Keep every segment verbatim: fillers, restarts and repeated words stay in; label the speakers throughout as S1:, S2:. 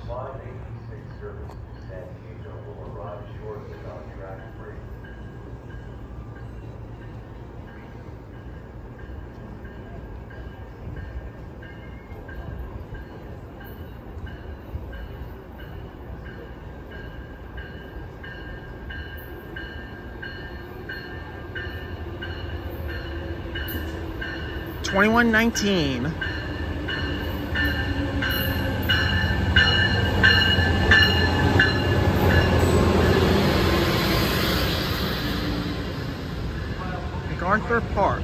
S1: five eighty-six service to San Diego will arrive shortly on track three.
S2: twenty-one nineteen. MacArthur Park,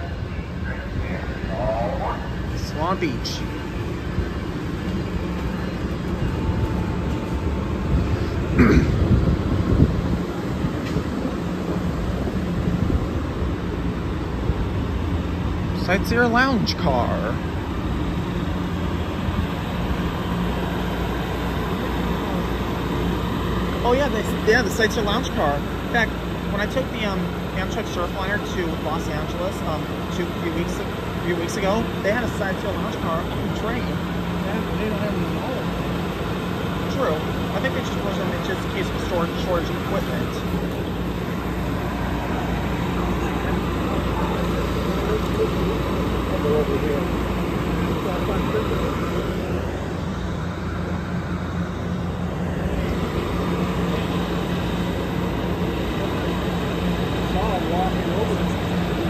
S2: Swan Beach. Sightseer Lounge car. Oh yeah, the, yeah, the Sightseer Lounge car. In fact, when I took the um, Amtrak Surfliner to Los Angeles um, two few weeks a few weeks ago, they had a Sightseer Lounge car on the train.
S3: They don't have any knowledge.
S2: True. I think they just wasn't in just in case of storage shortage of equipment.
S3: Over here. Saw him walking over.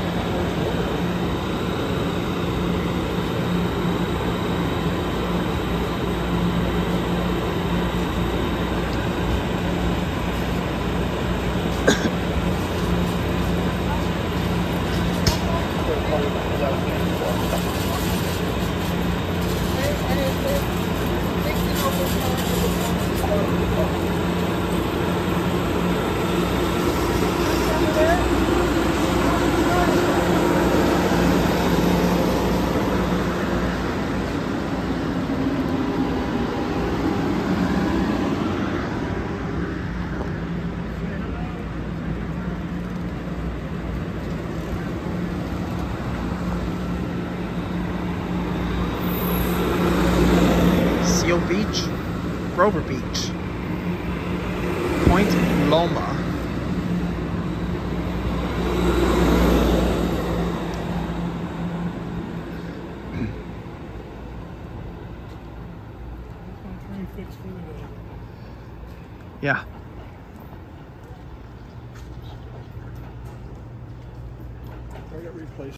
S2: Beach, Grover Beach, Point Loma. Yeah.
S3: I got replaced.